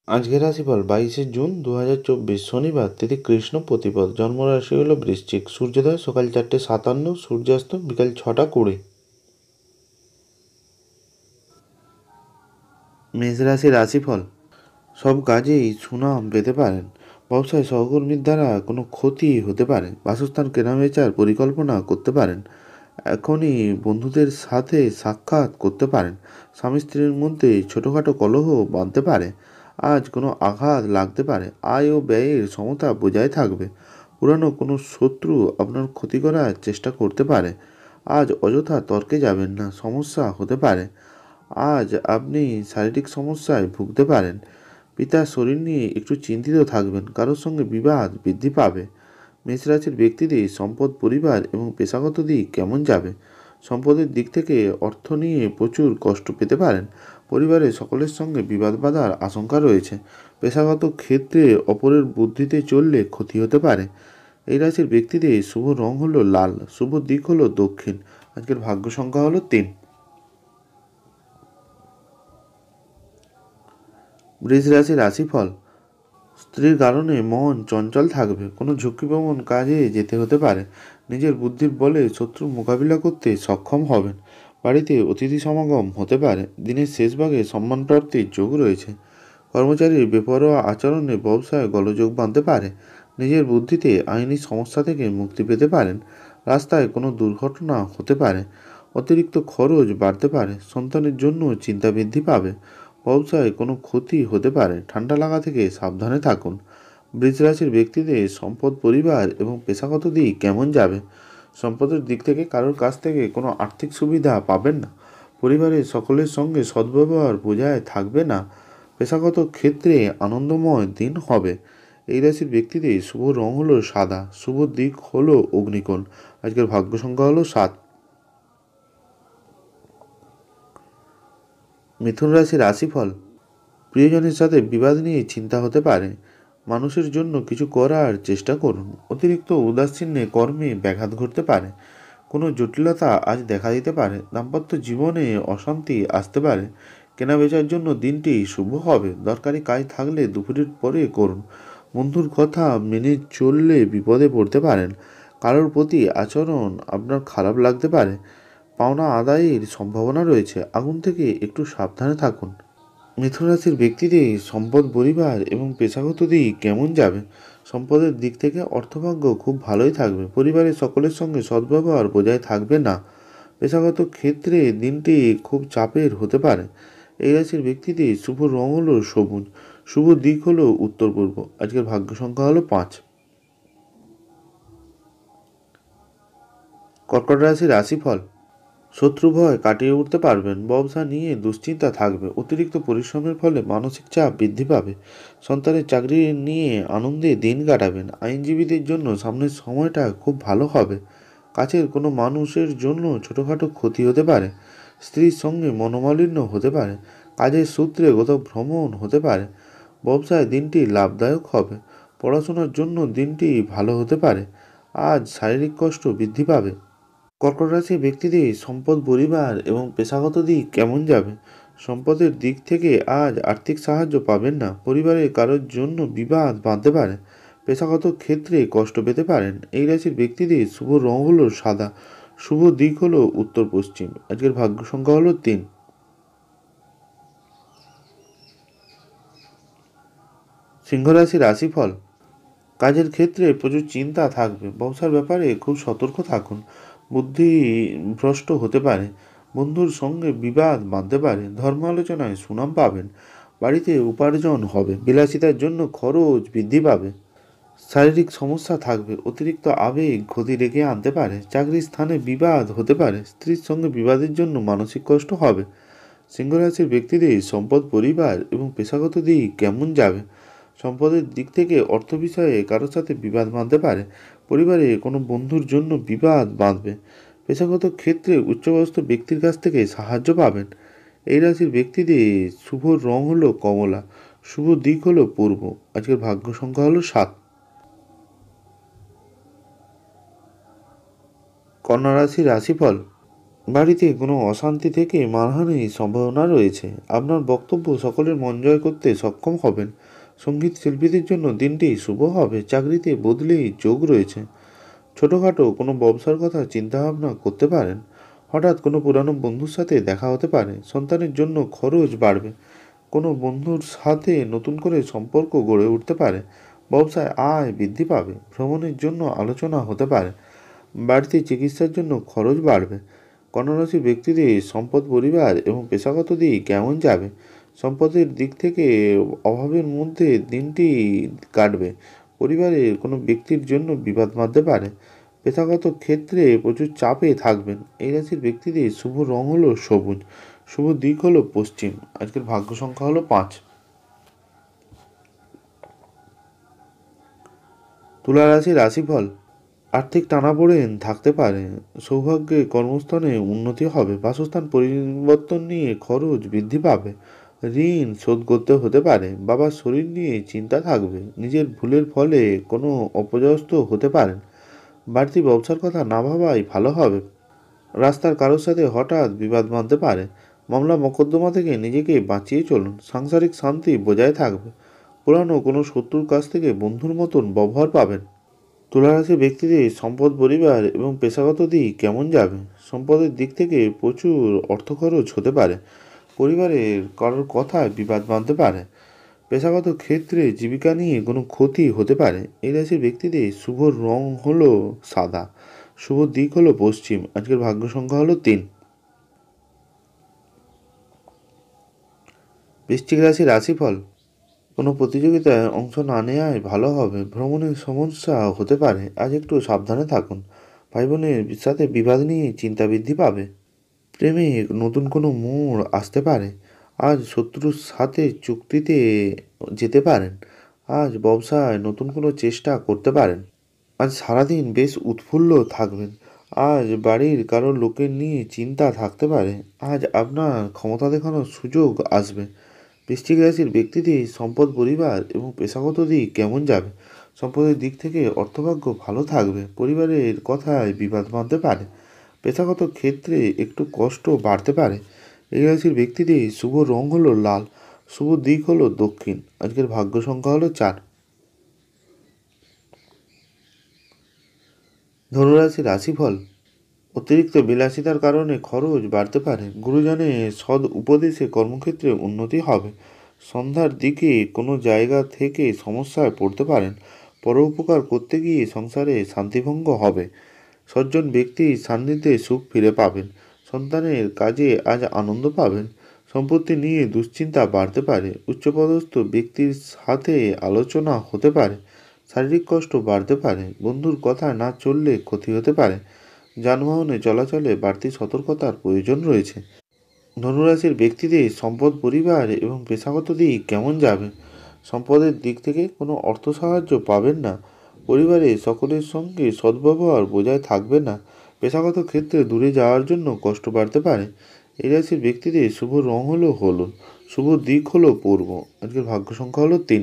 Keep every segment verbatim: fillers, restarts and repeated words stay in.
আজকের রাশিফল বাইশে জুন দু হাজার চব্বিশ শনিবার, তিথি কৃষ্ণ প্রতিপদ, জন্মরাশি হল বৃশ্চিক, সূর্যোদয় সকাল চারটে সাতান্ন, সূর্যাস্ত বিকাল ছটা কুড়ি। মেষ রাশি রাশিফল, সব কাজেই সুনাম পেতে পারেন। ব্যবসায় সহকর্মীর দ্বারা কোনো ক্ষতি হতে পারে। বাসস্থান কেনাবেচার পরিকল্পনা করতে পারেন। এখনই বন্ধুদের সাথে সাক্ষাৎ করতে পারেন। স্বামী স্ত্রীর মধ্যে ছোটোখাটো কলহ বাঁধতে পারে। আজ কোনো আঘাত লাগতে পারে। আয় ও ব্যয়ের সমতা বজায় থাকবে। পুরানো কোনো শত্রু আপনার ক্ষতি করার চেষ্টা করতে পারে। আজ অযথা তর্কে যাবেন না, সমস্যা হতে পারে। আজ আপনি শারীরিক সমস্যায় ভুগতে পারেন। পিতার শরীর নিয়ে একটু চিন্তিত থাকবেন। কারোর সঙ্গে বিবাদ বৃদ্ধি পাবে। মেষ রাশির ব্যক্তিদের সম্পদ, পরিবার এবং পেশাগত দিক কেমন যাবে? সম্পদের দিক থেকে অর্থ নিয়ে প্রচুর কষ্ট পেতে পারেন। পরিবারের সকলের সঙ্গে বিবাদ বাঁধার আশঙ্কা রয়েছে। পেশাগত ক্ষেত্রে অপরের বুদ্ধিতে চললে ক্ষতি হতে পারে। এই রাশির ব্যক্তিদের শুভ রং হলো লাল, শুভ দিক হলো দক্ষিণ। আজকের ভাগ্য সংখ্যা হলো তিন। বৃষ রাশির রাশিফল, স্ত্রীর কারণে মন চঞ্চল থাকবে। কোনো ঝুঁকিপ্রবণ কাজে যেতে হতে পারে। নিজের বুদ্ধির বলে শত্রুর মোকাবিলা করতে সক্ষম হবেন। বাড়িতে অতিথি সমাগম হতে পারে। দিনের শেষ ভাগে সম্মান প্রাপ্তির যোগ রয়েছে। কর্মচারীর বেপরোয়া আচরণে ব্যবসায় গোলযোগ বাঁধতে পারে। নিজের বুদ্ধিতে আইনি সমস্যা থেকে মুক্তি পেতে পারেন। রাস্তায় কোনো দুর্ঘটনা হতে পারে। অতিরিক্ত খরচ বাড়তে পারে। সন্তানের জন্য চিন্তা বৃদ্ধি পাবে। ব্যবসায় কোনো ক্ষতি হতে পারে। ঠান্ডা লাগা থেকে সাবধানে থাকুন। বৃষ রাশির ব্যক্তিদের সম্পদ, পরিবার এবং পেশাগত দিক কেমন যাবে? সম্পদের দিক থেকে কারোর কাছ থেকে কোনো আর্থিক সুবিধা পাবেন না। পরিবারের সকলের সঙ্গে সদ্ব্যবহার বজায় থাকবে না। পেশাগত ক্ষেত্রে আনন্দময় দিন হবে। এই রাশির ব্যক্তিদের শুভ রং হলো সাদা, শুভ দিক হলো অগ্নিকোণ। আজকের ভাগ্য সংখ্যা হলো সাত। মিথুন রাশির রাশিফল, প্রিয়জনের সাথে বিবাদ নিয়ে চিন্তা হতে পারে। মানুষের জন্য কিছু করার চেষ্টা করুন। অতিরিক্ত উদাসীন্যে কর্মে ব্যাঘাত ঘটতে পারে। কোনো জটিলতা আজ দেখা দিতে পারে। দাম্পত্য জীবনে অশান্তি আসতে পারে। কেনাবেচার জন্য দিনটি শুভ হবে। দরকারি কাজ থাকলে দুপুরের পরে করুন। বন্ধুর কথা মেনে চললে বিপদে পড়তে পারেন। কারোর প্রতি আচরণ আপনার খারাপ লাগতে পারে। পাওনা আদায়ের সম্ভাবনা রয়েছে। আগুন থেকে একটু সাবধানে থাকুন। মিথুন রাশির ব্যক্তিদের সম্পদ, পরিবার এবং পেশাগত দিক কেমন যাবে? সম্পদের দিক থেকে অর্থভাগ্য খুব ভালোই থাকবে। পরিবারের সকলের সঙ্গে সদ্ব্যবহার বজায় থাকবে না। পেশাগত ক্ষেত্রে দিনটি খুব চাপের হতে পারে। এই রাশির ব্যক্তিদের শুভ রং হলো সবুজ, শুভ দিক হলো উত্তর পূর্ব। আজকের ভাগ্য সংখ্যা হলো পাঁচ। কর্কট রাশির রাশিফল, শত্রু ভয় কাটিয়ে উঠতে পারবেন। ব্যবসা নিয়ে দুশ্চিন্তা থাকবে। অতিরিক্ত পরিশ্রমের ফলে মানসিক চাপ বৃদ্ধি পাবে। সন্তানের চাকরি নিয়ে আনন্দে দিন কাটাবেন। আইনজীবীদের জন্য সামনের সময়টা খুব ভালো হবে। কাছের কোনো মানুষের জন্য ছোটোখাটো ক্ষতি হতে পারে। স্ত্রীর সঙ্গে মনোমালিন্য হতে পারে। কাজের সূত্রে কোথাও ভ্রমণ হতে পারে। ব্যবসায় দিনটি লাভদায়ক হবে। পড়াশোনার জন্য দিনটি ভালো হতে পারে। আজ শারীরিক কষ্ট বৃদ্ধি পাবে। কর্কট রাশির ব্যক্তিদের সম্পদ, পরিবার এবং পেশাগত দিক কেমন যাবে? সম্পদের দিক থেকে আজ আর্থিক সাহায্য পাবেন না। পরিবারের কারোর জন্য বিবাদ বাঁধতে পারে। পেশাগত ক্ষেত্রে কষ্ট পেতে পারেন। এই রাশির ব্যক্তিদের শুভ রং হলো সাদা, শুভ দিক হলো উত্তর পশ্চিম। আজকের ভাগ্য সংখ্যা হলো তিন। সিংহ রাশির রাশিফল, কাজের ক্ষেত্রে প্রচুর চিন্তা থাকবে। ব্যবসার ব্যাপারে খুব সতর্ক থাকুন। বুদ্ধি ভ্রষ্ট হতে পারে। বন্ধুর সঙ্গে বিবাদ বাঁধতে পারে। ধর্ম আলোচনায় সুনাম পাবেন। বাড়িতে উপার্জন হবে। বিলাসিতার জন্য খরচ বৃদ্ধি পাবে। শারীরিক সমস্যা থাকবে। অতিরিক্ত আবেগ ক্ষতি ডেকে আনতে পারে। চাকরির স্থানে বিবাদ হতে পারে। স্ত্রীর সঙ্গে বিবাদের জন্য মানসিক কষ্ট হবে। সিংহ রাশির ব্যক্তিদের সম্পদ, পরিবার এবং পেশাগত দিক কেমন যাবে? সম্পদের দিক থেকে অর্থ বিষয়ে কারোর সাথে বিবাদ বাঁধতে পারে। পরিবারে কোনো বন্ধুর জন্য বিবাদ বাঁধবে। পেশাগত ক্ষেত্রে উচ্চপদস্থ ব্যক্তির কাছ থেকে সাহায্য পাবেন। এই রাশির ব্যক্তিদের শুভ রং হলো কমলা, শুভ দিক হলো পূর্ব। আজকের ভাগ্য সংখ্যা হলো সাত। কন্যা রাশির রাশিফল, বাড়িতে কোনো অশান্তি থেকে মানহানির সম্ভাবনা রয়েছে। আপনার বক্তব্য সকলের মন জয় করতে সক্ষম হবেন। সঙ্গীত শিল্পীদের জন্য দিনটি শুভ হবে। চাকরিতে বদলির যোগ রয়েছে। ছোটোখাটো কোনো ব্যবসার কথা চিন্তাভাবনা করতে পারেন। হঠাৎ কোনো পুরানো বন্ধুর সাথে দেখা হতে পারে। সন্তানের জন্য খরচ বাড়বে। কোনো বন্ধুর সাথে নতুন করে সম্পর্ক গড়ে উঠতে পারে। ব্যবসায় আয় বৃদ্ধি পাবে। ভ্রমণের জন্য আলোচনা হতে পারে। বাড়তি চিকিৎসার জন্য খরচ বাড়বে। কন্যারাশির ব্যক্তিদের সম্পদ, পরিবার এবং পেশাগত দিক কেমন যাবে? সম্পদের দিক থেকে অভাবের মধ্যে দিনটি কাটবে। পরিবারের কোনো ব্যক্তির জন্য বিবাদ বাঁধতে পারে। পেশাগত ক্ষেত্রে প্রচুর চাপে থাকবেন। এই রাশির ব্যক্তিদের শুভ রং হলো সবুজ। শুভ দিক হলো পশ্চিম। আজকের ভাগ্য সংখ্যা হলো পাঁচ। তুলা রাশির রাশিফল। আর্থিক টানাপোড়েন থাকতে পারে। সৌভাগ্যে কর্মস্থানে উন্নতি হবে। বাসস্থান পরিবর্তন নিয়ে খরচ বৃদ্ধি পাবে। ঋণ শোধ করতে হতে পারে। বাবার শরীর নিয়ে চিন্তা থাকবে। নিজের ভুলের ফলে কোনো অপজস্ত হতে পারেন। বাড়তি ব্যবসার কথা না ভাবাই ভালো হবে। রাস্তার কারোর সাথে হঠাৎ বিবাদ বাঁধতে পারে। মামলা মোকদ্দমা থেকে নিজেকে বাঁচিয়ে চলুন। সাংসারিক শান্তি বজায় থাকবে। পুরানো কোনো শত্রুর কাছ থেকে বন্ধুর মতন ব্যবহার পাবেন। তুলারাশির ব্যক্তিদের সম্পদ, পরিবার এবং পেশাগত দিক কেমন যাবে? সম্পদের দিক থেকে প্রচুর অর্থ খরচ হতে পারে। পরিবারের কারোর কথায় বিবাদ বাঁধতে পারে। পেশাগত ক্ষেত্রে জীবিকা নিয়ে কোনো ক্ষতি হতে পারে। এই রাশির ব্যক্তিদের শুভ রং হলো সাদা। শুভ দিক হলো পশ্চিম। আজকের ভাগ্য সংখ্যা হলো তিন। বৃশ্চিক রাশির রাশিফল। কোনো প্রতিযোগিতায় অংশ না নেওয়াই ভালো হবে। ভ্রমণের সমস্যা হতে পারে। আজ একটু সাবধানে থাকুন। ভাই বোনের সাথে বিবাদ নিয়ে চিন্তা বৃদ্ধি পাবে। প্রেমে নতুন কোনো মোড় আসতে পারে। আজ শত্রুর সাথে চুক্তিতে যেতে পারেন। আজ ব্যবসায় নতুন কোনো চেষ্টা করতে পারেন। আজ সারাদিন বেশ উৎফুল্ল থাকবেন। আজ বাড়ির কারো লোকের নিয়ে চিন্তা থাকতে পারে। আজ আপনার ক্ষমতা দেখানোর সুযোগ আসবে। বৃশ্চিক রাশির ব্যক্তিদের সম্পদ, পরিবার এবং পেশাগত দিক কেমন যাবে? সম্পদের দিক থেকে অর্থভাগ্য ভালো থাকবে। পরিবারের কথায় বিবাদ বাঁধতে পারে। পেশাগত ক্ষেত্রে একটু কষ্ট বাড়তে পারে। এই রাশির ব্যক্তিদের শুভ রং হলো লাল। শুভ দিক হলো দক্ষিণ। আজকের ভাগ্য সংখ্যা হলো চার। ধনুরাশির রাশিফল। অতিরিক্ত বিলাসিতার কারণে খরচ বাড়তে পারে। গুরুজনের সৎ উপদেশে কর্মক্ষেত্রে উন্নতি হবে। সন্ধ্যার দিকে কোনো জায়গা থেকে সমস্যায় পড়তে পারেন। পরোপকার করতে গিয়ে সংসারে শান্তিভঙ্গ হবে। সজ্জন ব্যক্তির সান্নিধ্যে সুখ ফিরে পাবেন। সন্তানের কাজে আজ আনন্দ পাবেন। সম্পত্তি নিয়ে দুশ্চিন্তা বাড়তে পারে। উচ্চপদস্থ ব্যক্তির সাথে আলোচনা হতে পারে। শারীরিক কষ্ট বাড়তে পারে। বন্ধুর কথা না চললে ক্ষতি হতে পারে। যানবাহনে চলাচলে বাড়তি সতর্কতার প্রয়োজন রয়েছে। ধনুরাশির ব্যক্তিদের সম্পদ, পরিবার এবং পেশাগত দিক কেমন যাবে? সম্পদের দিক থেকে কোনো অর্থ সাহায্য পাবেন না। পরিবারে সকলের সঙ্গে সদ্ব্যবহার বজায় থাকবে না। পেশাগত ক্ষেত্রে দূরে যাওয়ার জন্য কষ্ট বাড়তে পারে। এই রাশির ব্যক্তিদের শুভ রং হলো হলুদ। শুভ দিক হলো পূর্ব। আজকের ভাগ্য সংখ্যা হলো তিন।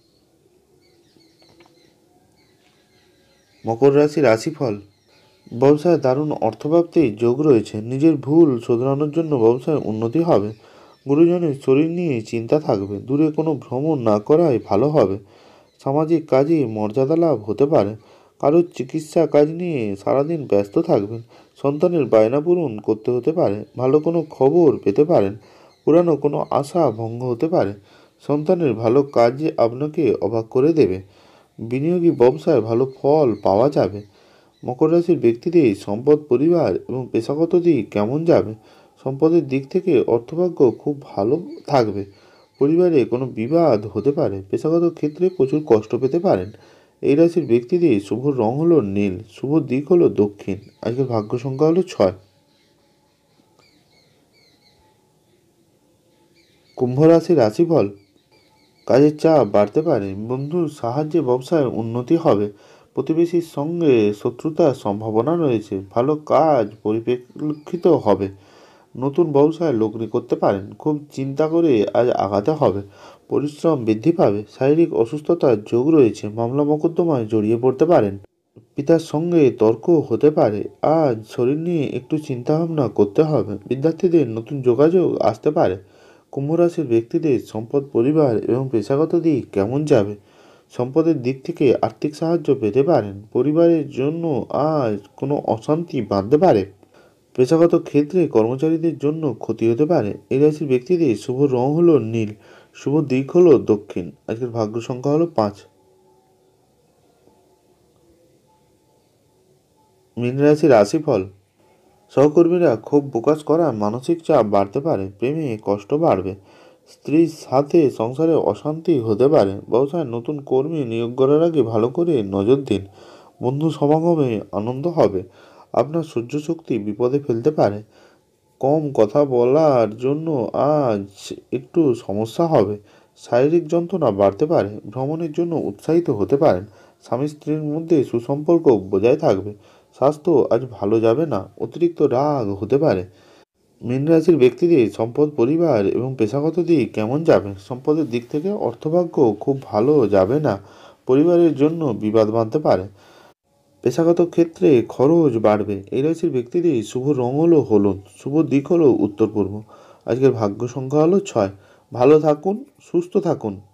মকর রাশির রাশিফল। ব্যবসায় দারুণ অর্থপ্রাপ্তির যোগ রয়েছে। নিজের ভুল শোধরানোর জন্য ব্যবসায় উন্নতি হবে। গুরুজনের শরীর নিয়ে চিন্তা থাকবে। দূরে কোনো ভ্রমণ না করাই ভালো হবে। সামাজিক কাজে মর্যাদা লাভ হতে পারে। কারোর চিকিৎসা কাজ নিয়ে সারাদিন ব্যস্ত থাকবেন। সন্তানের বায়না পূরণ করতে হতে পারে। ভালো কোনো খবর পেতে পারেন। পুরানো কোনো আশা ভঙ্গ হতে পারে। সন্তানের ভালো কাজে আপনাকে অবাক করে দেবে। বিনিয়োগী ব্যবসায় ভালো ফল পাওয়া যাবে। মকর রাশির ব্যক্তিদের সম্পদ, পরিবার এবং পেশাগত দিক কেমন যাবে? সম্পদের দিক থেকে অর্থভাগ্য খুব ভালো থাকবে। পরিবারে কোনো বিবাদ হতে পারে। পেশাগত ক্ষেত্রে প্রচুর কষ্ট পেতে পারেন। এই রাশির ব্যক্তিদের শুভ রং হলো নীল। শুভ দিক হলো দক্ষিণ। আজকের ভাগ্য সংখ্যা হলো ছয়। কুম্ভ রাশির রাশিফল। কাজের চাপ বাড়তে পারে। বন্ধুর সাহায্যে ব্যবসায় উন্নতি হবে। প্রতিবেশীর সঙ্গে শত্রুতার সম্ভাবনা রয়েছে। ভালো কাজ পরিপ্রেক্ষিত হবে। নতুন ব্যবসায় লগ্নি করতে পারেন। খুব চিন্তা করে আজ আগাতে হবে। পরিশ্রম বৃদ্ধি পাবে। শারীরিক অসুস্থতার যোগ রয়েছে। মামলা মোকদ্দমায় জড়িয়ে পড়তে পারেন। পিতার সঙ্গে তর্ক হতে পারে। আজ শরীর নিয়ে একটু চিন্তাভাবনা করতে হবে। বিদ্যার্থীদের নতুন যোগাযোগ আসতে পারে। কুম্ভ রাশির ব্যক্তিদের সম্পদ, পরিবার এবং পেশাগত দিক কেমন যাবে? সম্পদের দিক থেকে আর্থিক সাহায্য পেতে পারেন। পরিবারের জন্য আজ কোনো অশান্তি বাঁধতে পারে। পেশাগত ক্ষেত্রে কর্মচারীদের জন্য ক্ষতি হতে পারে। এই রাশির ব্যক্তিদের শুভ রং হলো নীল, শুভ দিক হলো দক্ষিণ। আজকের ভাগ্য সংখ্যা হলো পাঁচ। মীন রাশির রাশিফল। সহকর্মীরা ক্ষোভ প্রকাশ করা, মানসিক চাপ বাড়তে পারে। প্রেমে কষ্ট বাড়বে। স্ত্রীর সাথে সংসারে অশান্তি হতে পারে। ব্যবসায় নতুন কর্মী নিয়োগ করার আগে ভালো করে নজর দিন। বন্ধু সমাগমে আনন্দ হবে। আপনার সহ্য শক্তি বিপদে ফেলতে পারে। কম কথা বলার জন্য আজ একটু সমস্যা হবে। শারীরিক যন্ত্রণা বাড়তে পারে। ভ্রমণের জন্য উৎসাহিত হতে পারেন। স্বামী স্ত্রীর মধ্যে সুসম্পর্ক বজায় থাকবে। স্বাস্থ্য আজ ভালো যাবে না, অতিরিক্ত রাগ হতে পারে। মীন রাশির ব্যক্তিদের সম্পদ, পরিবার এবং পেশাগত দিক কেমন যাবে? সম্পদের দিক থেকে অর্থভাগ্য খুব ভালো যাবে না। পরিবারের জন্য বিবাদ বাঁধতে পারে। পেশাগত ক্ষেত্রে খরচ বাড়বে। এই রাশির ব্যক্তিদের শুভ রং হলো হলুদ, শুভ দিক হলো উত্তর পূর্ব। আজকের ভাগ্য সংখ্যা হলো ছয়। ভালো থাকুন, সুস্থ থাকুন।